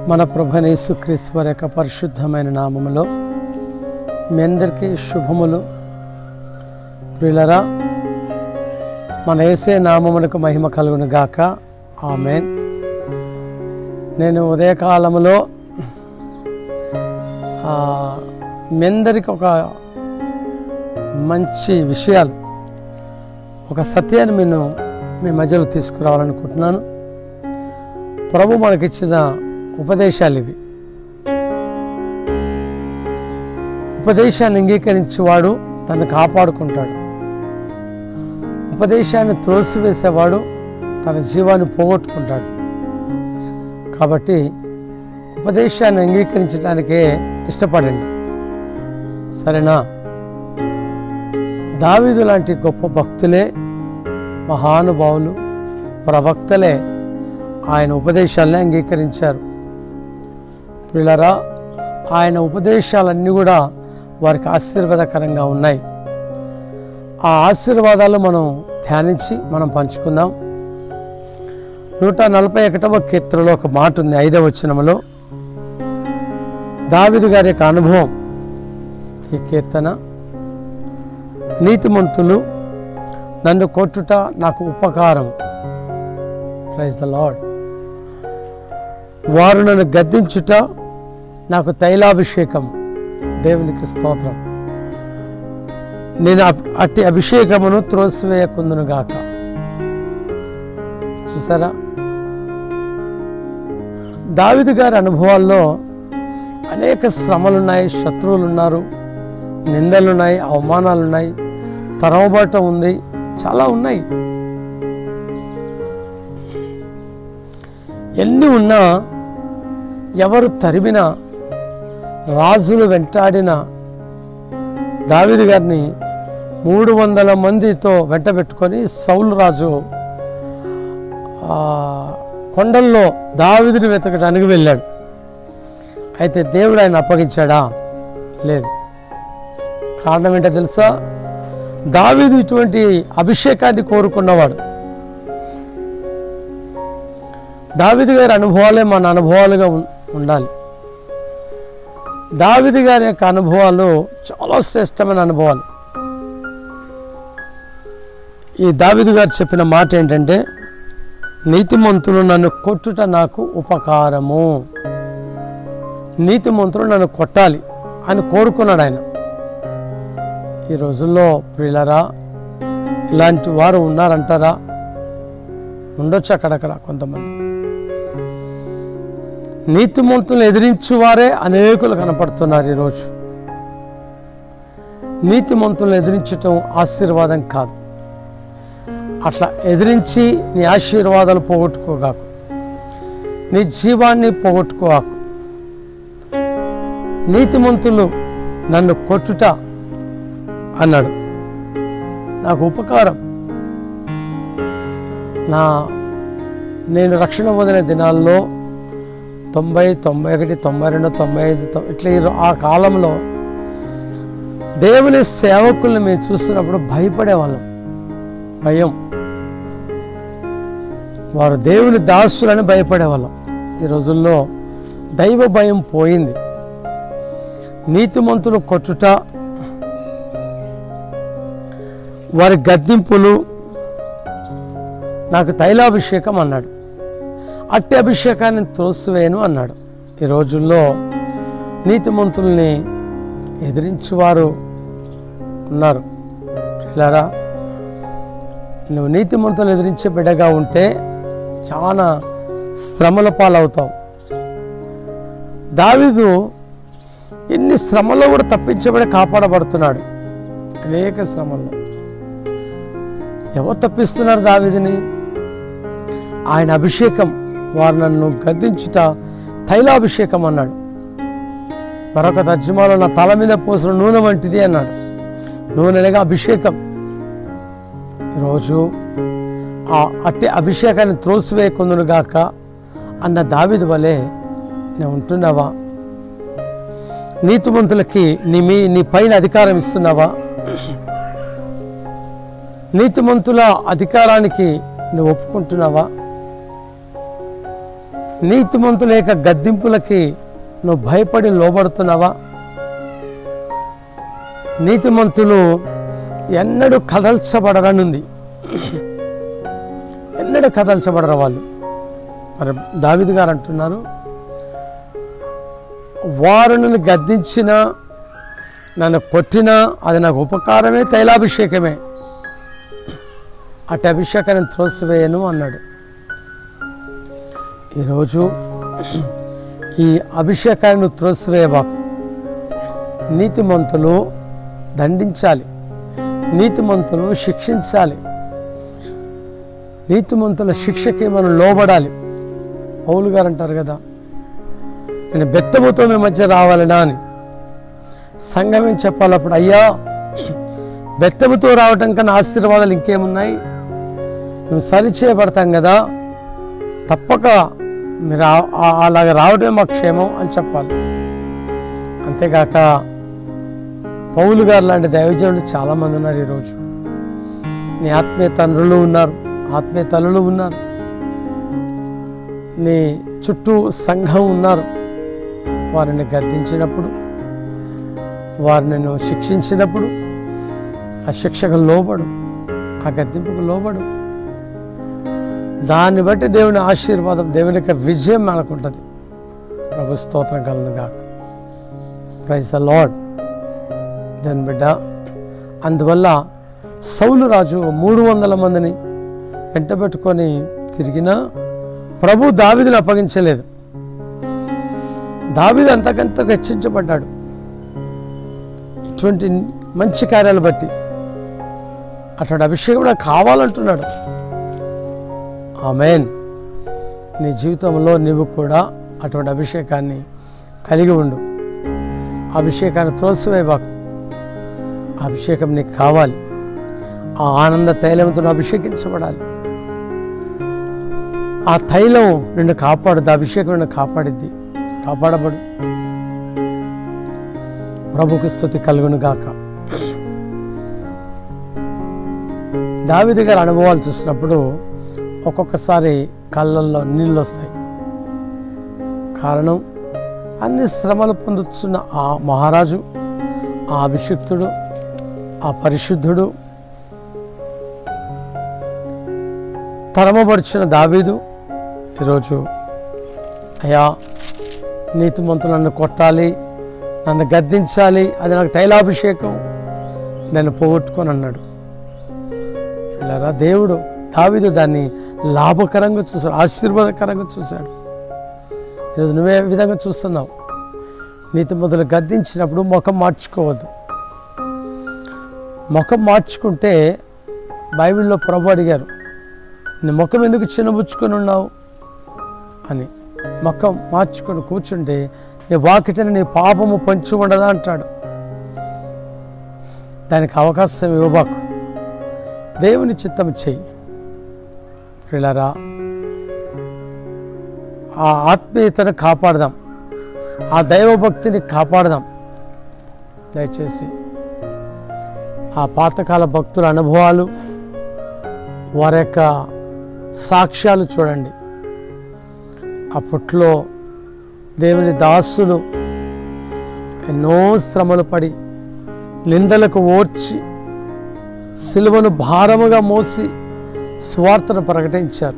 మన ప్రభువైన యేసుక్రీస్తు వారి యొక్క పరిశుద్ధమైన నామములో మీ అందరికీ శుభములు. ప్రియులారా, మన యేసే నామమునకు మహిమ కలుగును గాక. ఆమేన్. నేను ఉదయకాలములో మీ అందరికి ఒక మంచి విషయాలు, ఒక సత్యాన్ని మీ మధ్యలో తీసుకురావాలనుకుంటున్నాను. ప్రభు మనకిచ్చిన ఉపదేశాలు ఇవి. ఉపదేశాన్ని అంగీకరించేవాడు తను కాపాడుకుంటాడు. ఉపదేశాన్ని త్రోసివేసేవాడు తన జీవాన్ని పోగొట్టుకుంటాడు. కాబట్టి ఉపదేశాన్ని అంగీకరించడానికే ఇష్టపడండి, సరేనా? దావీదు లాంటి గొప్ప భక్తులే, మహానుభావులు, ప్రవక్తలే ఆయన ఉపదేశాలనే అంగీకరించారు. ప్రియులారా, ఆయన ఉపదేశాలన్నీ కూడా వారికి ఆశీర్వాదకరంగా ఉన్నాయి. ఆ ఆశీర్వాదాలు మనం ధ్యానించి మనం పంచుకుందాం. 141వ కీర్తనలో ఒక మాట ఉంది, 5వ వచనములో. దావీదు గారి యొక్క అనుభవం ఈ కీర్తన. నీతిమంతులు నన్ను కొట్టుట నాకు ఉపకారం. Praise the lord. వారు నన్ను గద్దించుట నాకు తైలాభిషేకం. దేవునికి స్తోత్రం. నేను అట్టి అభిషేకమును త్రోసివేయకుందును గాక. చూసారా, దావీదు గారి అనుభవాల్లో అనేక శ్రమలున్నాయి, శత్రువులు ఉన్నారు, నిందలున్నాయి, అవమానాలున్నాయి, తరమబాట ఉంది, చాలా ఉన్నాయి. ఎన్ని ఉన్నా, ఎవరు తరిమినా, రాజులు వెంటాడిన దావీదు గారిని 300 మందితో వెంట పెట్టుకొని సౌలు రాజు కొండల్లో దావీదుని వెతకడానికి వెళ్ళాడు. అయితే దేవుడు ఆయన అప్పగించాడా? లేదు. కారణం ఏంటో తెలుసా? దావీదు ఇటువంటి అభిషేకాన్ని కోరుకున్నవాడు. దావీదు గారి అనుభవాలే మన అనుభవాలుగా ఉండాలి. దావీదు గారి యొక్క అనుభవాలు చాలా శ్రేష్టమైన అనుభవాలు. ఈ దావీదు గారు చెప్పిన మాట ఏంటంటే, నీతిమంతులు నన్ను కొట్టుట నాకు ఉపకారము. నీతిమంతులు నన్ను కొట్టాలి అని కోరుకున్నాడు ఆయన. ఈ రోజుల్లో ప్రియులారా, ఇలాంటి వారు ఉన్నారంటారా? ఉండొచ్చు అక్కడక్కడ కొంతమంది. నీతిమంతులను ఎదిరించు వారే అనేకులు కనపడుతున్నారు ఈరోజు. నీతిమంతులను ఎదిరించటం ఆశీర్వాదం కాదు. అట్లా ఎదిరించి నీ ఆశీర్వాదాలు పోగొట్టుకోగాకు, నీ జీవాన్ని పోగొట్టుకోగాకు. నీతిమంతులు నన్ను కొట్టుట అన్నాడు నాకు ఉపకారం. నేను రక్షణ పొందిన దినాల్లో 90, 91, 92, 95 ఇట్లా ఆ కాలంలో దేవుని సేవకుల్ని మేము చూస్తున్నప్పుడు భయపడేవాళ్ళం. భయం. వారు దేవుని దాసులని భయపడేవాళ్ళం. ఈ రోజుల్లో దైవ భయం పోయింది. నీతిమంతులు కొట్టుట, వారి గద్దింపులు నాకు తైలాభిషేకం అన్నాడు. అట్టి అభిషేకాన్ని త్రోసివేయను అన్నాడు. ఈ రోజుల్లో నీతిమంతుల్ని ఎదిరించేవారు ఉన్నారు. పిల్లారా, నువ్వు నీతిమంతులను ఎదిరించే బిడ్డగా ఉంటే చాలా శ్రమల పాలవుతావు. దావీదు ఎన్ని శ్రమల్లో కూడా తప్పించబడి కాపాడబడుతున్నాడు. అనేక శ్రమల్లో. ఎవరు తప్పిస్తున్నారు దావీదుని? ఆయన అభిషేకం. వారు నన్ను గద్దించుట తైలాభిషేకం అన్నాడు. మరొక తర్జుమాలో నా తల మీద పోసిన నూనె వంటిది అన్నాడు. నూనె అనగా అభిషేకం. ఈరోజు ఆ అట్టి అభిషేకాన్ని త్రోసివేయకుందును గాక అన్న దావీదు వలె నేను ఉంటున్నావా? నీతిమంతులకి నీ పైన అధికారం ఇస్తున్నావా? నీతిమంతుల అధికారానికి నువ్వు ఒప్పుకుంటున్నావా? నీతిమంతుల యొక్క గద్దింపులకి నువ్వు భయపడి లోబడుతున్నావా? నీతిమంతులు ఎన్నడూ కదల్చబడరనుంది. ఎన్నడూ కదల్చబడరు వాళ్ళు. మరి దావీదు గారు అంటున్నారు, వారు నన్ను గద్దించినా నన్ను కొట్టినా అది నాకు ఉపకారమే, తైలాభిషేకమే, అటు అభిషేకాన్ని త్రోసివేయను అన్నాడు. ఈరోజు ఈ అభిషేకాన్ని త్రోసివేయబాకు. నీతిమంతులు దండించాలి, నీతిమంతులు శిక్షించాలి, నీతిమంతుల శిక్షకి మనం లోబడాలి. పౌలు గారు అంటారు కదా, నేను బెత్తముతో మీ మధ్య రావాలనా అని. సంఘం ఏం చెప్పాలప్పుడు, అయ్యా బెత్తముతో రావటం కన్నా ఆశీర్వాదాలు ఇంకేమున్నాయి, మేము సరిచేయబడతాం కదా, తప్పక మీరు అలాగ రావడమే మా క్షేమం అని చెప్పాలి. అంతేకాక పౌలు గారు లాంటి దైవజనులు చాలామంది ఉన్నారు. ఈరోజు నీ ఆత్మీయ తండ్రులు ఉన్నారు, ఆత్మీయ తల్లులు ఉన్నారు, నీ చుట్టూ సంఘం ఉన్నారు. వారిని గద్దించినప్పుడు, వారిని నువ్వు శిక్షించినప్పుడు ఆ శిక్షకు లోబడు, ఆ గద్దింపుకు లోబడు. దాన్ని బట్టి దేవుని ఆశీర్వాదం, దేవుని యొక్క విజయం మనకుంటుంది. ప్రభు స్తోత్రం కలుగును గాక. Praise the lord. దేవుని బిడ్డ, అందువల్ల సౌలు రాజు 300 మందిని వెంటబెట్టుకొని తిరిగినా ప్రభు దావీదుని అప్పగించలేదు. దావీదు అంతకంతకు హెచ్చించబడ్డాడు ఇటువంటి మంచి కార్యాలు బట్టి. అటువంటి అభిషేకం నాకు కావాలంటున్నాడు. ఆమేన్. నీ జీవితంలో నీవు కూడా అటువంటి అభిషేకాన్ని కలిగి ఉండు. అభిషేకాన్ని త్రోసివేయబాకు. అభిషేకం నీకు కావాలి. ఆ ఆనంద తైలంతో అభిషేకించబడాలి. ఆ తైలం నిన్ను కాపాడుద్ది, అభిషేకం నిన్ను కాపాడిద్ది. కాపాడబడు. ప్రభుకు స్తుతి కలుగును గాక. దావీదు గారి అనుభవాలు చూసినప్పుడు ఒక్కొక్కసారి కళ్ళల్లో నీళ్ళు వస్తాయి. కారణం, అన్ని శ్రమలు పొందుతున్న ఆ మహారాజు, ఆ అభిషిక్తుడు, ఆ పరిశుద్ధుడు, తరమబడిచిన దావీదు ఈరోజు, అయ్యా నీతిమంతులు నన్ను కొట్టాలి, నన్ను గద్దించాలి, అది నాకు తైలాభిషేకం, నన్ను పోగొట్టుకొని అన్నాడు. ఇలా దేవుడు దావీదు దాన్ని లాభకరంగా చూశాడు, ఆశీర్వాదకరంగా చూశాడు. ఈరోజు నువ్వే విధంగా చూస్తున్నావు? నీతిమంతులు గద్దించినప్పుడు ముఖం మార్చుకోవద్దు. ముఖం మార్చుకుంటే బైబిల్లో ప్రభు అడిగారు, నీ ముఖం ఎందుకు చిన్నబుచ్చుకొని ఉన్నావు అని. ముఖం మార్చుకొని కూర్చుంటే నీ వాకిటని నీ పాపము పంచి ఉండదా అంటాడు. దానికి అవకాశం ఇవ్వబాకు. దేవుని చిత్తం చెయ్యి. ప్రియులారా, ఆ ఆత్మీయతను కాపాడదాం, ఆ దైవభక్తిని కాపాడదాం. దయచేసి ఆ పాతకాల భక్తుల అనుభవాలు, వారి యొక్క సాక్ష్యాలు చూడండి. అప్పట్లో దేవుని దాసులు ఎన్నో శ్రమలు పడి, నిందలకు ఓర్చి, సిలువను భారముగా మోసి స్వార్థను ప్రకటించారు.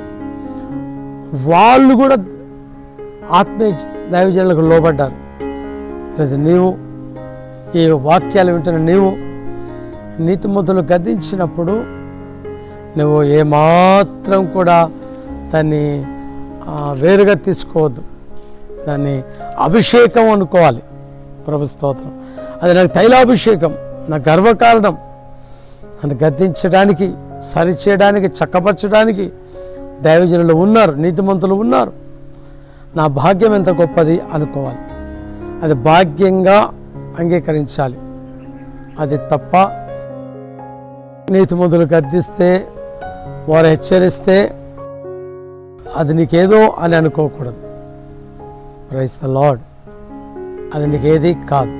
వాళ్ళు కూడా ఆత్మీయ దైవజనులకు లోబడ్డారు. ఈరోజు నీవు ఈ వాక్యాలు వింటున్న నీవు నీతిమంతులు గద్దించినప్పుడు నువ్వు ఏమాత్రం కూడా దాన్ని వేరుగా తీసుకోవద్దు. దాన్ని అభిషేకం అనుకోవాలి. ప్రభు స్తోత్రం. అది నాకు తైలాభిషేకం, నా గర్వకారణం. నన్ను గద్దించడానికి, సరిచేయడానికి, చక్కపరచడానికి దైవజనులు ఉన్నారు, నీతిమంతులు ఉన్నారు. నా భాగ్యం ఎంత గొప్పది అనుకోవాలి. అది భాగ్యంగా అంగీకరించాలి. అది తప్ప నీతిమంతులు గద్దిస్తే, వారు హెచ్చరిస్తే అది నీకేదో అని అనుకోకూడదు. Praise the lord. అది నీకేది కాదు.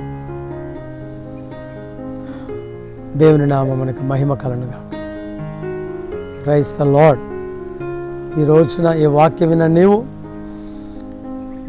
దేవుని నామమునకు మహిమ కలుగునుగా. Praise the lord. ఈ రోజున ఈ వాక్యం విన్న నీవు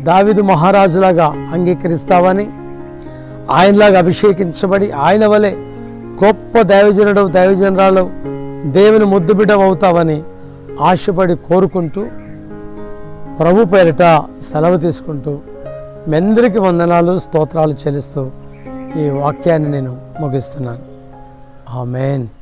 దావీదు మహారాజులాగా అంగీకరిస్తావని, ఆయనలాగా అభిషేకించబడి ఆయన వలె గొప్ప దైవజనుడు దైవజనరాలు దేవుని ముద్దుబిడ్డ అవుతావని ఆశపడి కోరుకుంటూ ప్రభు పేరిట సెలవు తీసుకుంటూ మీ అందరికీ వందనాలు స్తోత్రాలు చెల్లిస్తూ ఈ వాక్యాన్ని నేను ముగిస్తున్నాను. ఆమేన్.